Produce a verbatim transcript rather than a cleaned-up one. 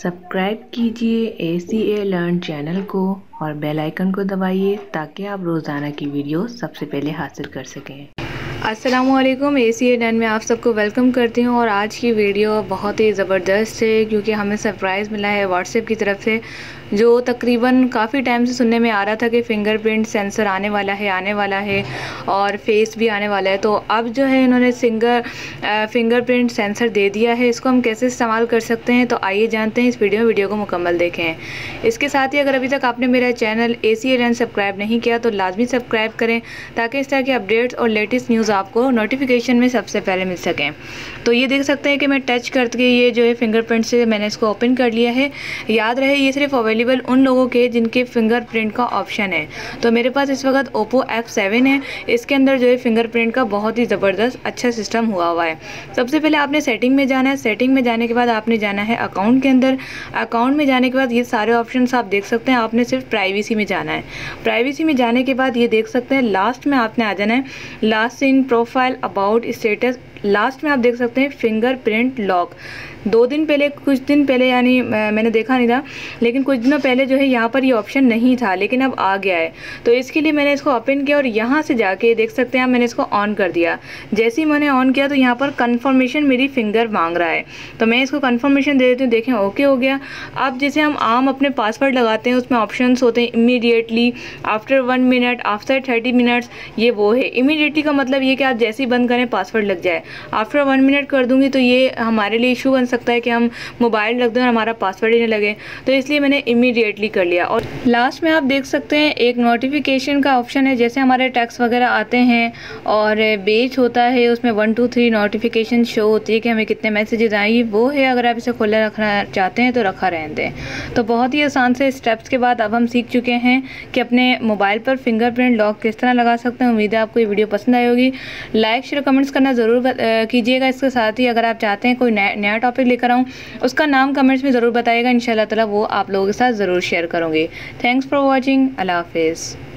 Subscribe कीजिए ए C A learn channel को और बेल आइकन को दबाइए ताकि आप रोज़ाना की वीडियो सबसे पहले हासिल कर सकें। अस्सलामुअलैकुम, ए सी ए लर्न में आप सबको वेलकम करती हूँ। और आज की वीडियो बहुत ही ज़बरदस्त है क्योंकि हमें सरप्राइज़ मिला है व्हाट्सएप की तरफ से, जो तकरीबन काफ़ी टाइम से सुनने में आ रहा था कि फ़िंगरप्रिंट सेंसर आने वाला है आने वाला है और फेस भी आने वाला है। तो अब जो है इन्होंने सिंगर फ़िंगरप्रिंट सेंसर दे दिया है। इसको हम कैसे इस्तेमाल कर सकते हैं तो आइए जानते हैं इस वीडियो में। वीडियो को मुकम्मल देखें। इसके साथ ही अगर अभी तक आपने मेरा channel A C A learn subscribe नहीं किया तो लाजमी सब्सक्राइब करें ताकि इस तरह के अपडेट्स और लेटेस्ट न्यूज़ आपको नोटिफिकेशन में सबसे पहले मिल सकें। तो ये देख सकते हैं कि मैं टच करके ये जो है फिंगरप्रिंट से मैंने इसको ओपन कर लिया है। याद रहे ये सिर्फ अवेलेबल उन लोगों के जिनके फिंगरप्रिंट का ऑप्शन है। तो मेरे पास इस वक्त ओप्पो एफ सेवन है। इसके अंदर जो है फिंगरप्रिंट का बहुत ही ज़बरदस्त अच्छा सिस्टम हुआ हुआ है। सबसे पहले आपने सेटिंग में जाना है। सेटिंग में जाने के बाद आपने जाना है अकाउंट के अंदर। अकाउंट में जाने के बाद ये सारे ऑप्शन आप देख सकते हैं। आपने सिर्फ प्राइवेसी में जाना है। प्राइवेसी में जाने के बाद ये देख सकते हैं लास्ट में आपने आ जाना है। Last in profile about status, last में आप देख सकते हैं फिंगरप्रिंट लॉक। दो दिन पहले कुछ दिन पहले यानी मैंने देखा नहीं था, लेकिन कुछ दिनों पहले जो है यहाँ पर ये ऑप्शन नहीं था, लेकिन अब आ गया है। तो इसके लिए मैंने इसको ओपन किया और यहाँ से जाके देख सकते हैं मैंने इसको ऑन कर दिया। जैसे ही मैंने ऑन किया तो यहाँ पर कन्फर्मेशन मेरी फिंगर मांग रहा है। तो मैं इसको कन्फर्मेशन दे देती हूँ। देखें ओके हो गया। अब जैसे हम आम अपने पासवर्ड लगाते हैं उसमें ऑप्शन होते हैं immediately, after one minute, after thirty minutes, ये वो है। इमीडिएटली का मतलब ये कि आप जैसे ही बंद करें पासवर्ड लग जाए। आफ्टर वन मिनट कर दूंगी तो ये हमारे लिए इशू बन सकता है कि हम मोबाइल रख दें और हमारा पासवर्ड ही नहीं लगे। तो इसलिए मैंने इमीडिएटली कर लिया। और लास्ट में आप देख सकते हैं एक नोटिफिकेशन का ऑप्शन है। जैसे हमारे टैक्स वगैरह आते हैं और बेच होता है उसमें one two three notification show होती है कि हमें कितने मैसेजेस आएंगे, वो है। अगर आप इसे खुला रखना चाहते हैं तो रखा रहने दें। तो बहुत ही आसान से स्टेप्स के बाद अब हम सीख चुके हैं कि अपने मोबाइल पर फिंगरप्रिंट लॉक किस तरह लगा सकते हैं। उम्मीद है आपको ये वीडियो पसंद आई होगी। लाइक शेयर कमेंट्स करना ज़रूर कीजिएगा। इसके साथ ही अगर आप चाहते हैं कोई नया नया टॉपिक लेकर आऊँ उसका नाम कमेंट्स में ज़रूर बताइएगा। इंशाल्लाह ताला वो आप लोगों के साथ ज़रूर शेयर करूँगी। Thanks for watching. अल्लाह हाफिज़।